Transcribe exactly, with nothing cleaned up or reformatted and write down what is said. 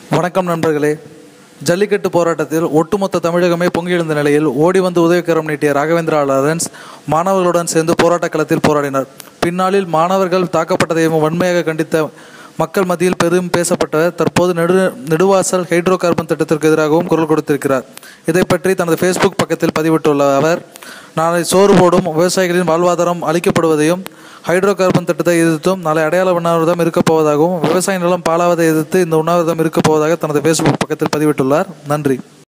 வணக்கம் நண்பர்களே. ஜல்லிக்கட்டு போராட்டத்தில் ஒட்டுமொத்த தமிழகமே பொங்கியிருந்த நிலையில் ஓடி வந்து உதவிக்கரம் நீட்டிய ராகவேந்திரா லாரன்ஸ் மாணவர்களுடன் சேர்ந்து போராட்ட களத்தில் போராடினார். பின்னாளில் மாணவர்கள் தாக்கப்பட்டதையும் வன்மையாக கண்டித்த மக்கள் மத்தியில் பெரும் பேசப்பட்டவர் தற்போது நெடு நெடுவாசல் ஹைட்ரோ கார்பன் திட்டத்திற்கு எதிராகவும் குரல் கொடுத்திருக்கிறார். இதை பற்றி தனது ஃபேஸ்புக் பக்கத்தில் பதிவிட்டுள்ள அவர், நாளை சோறு போடும் விவசாயிகளின் வாழ்வாதாரம் அளிக்கப்படுவதையும் ஹைட்ரோ கார்பன் திட்டத்தை எதிர்த்தும் நாளை அடையாள உண்ணாவிரதம் இருக்கப் போவதாகவும் விவசாய நிலம் பாலாவதை எதிர்த்து இந்த உண்ணாவிரதம் இருக்கப் போவதாக தனது ஃபேஸ்புக் பக்கத்தில் பதிவிட்டுள்ளார். நன்றி.